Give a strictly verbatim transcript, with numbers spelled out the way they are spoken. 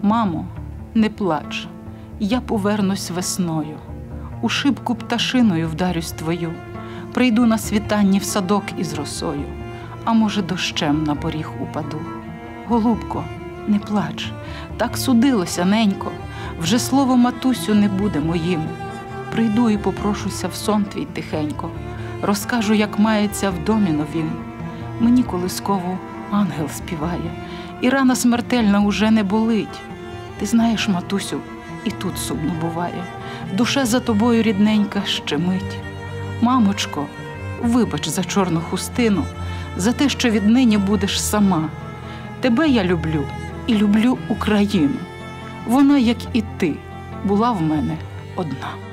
Мамо, не плач, я повернусь весною, у шибку пташиною вдарюсь твою, прийду на світанні в садок із росою, а може дощем на поріг упаду. Голубко, не плач, так судилося, ненько, вже слово матусю не буде моїм. Прийду і попрошуся в сон твій тихенько, розкажу, як мається в домі новім. Мені колискову ангел співає, і рана смертельна уже не болить. Ти знаєш, матусю, і тут сумно буває, душа за тобою рідненька щемить. Мамочко, вибач за чорну хустину, за те, що віднині будеш сама. Тебе я люблю і люблю Україну. Вона, як і ти, була в мене одна.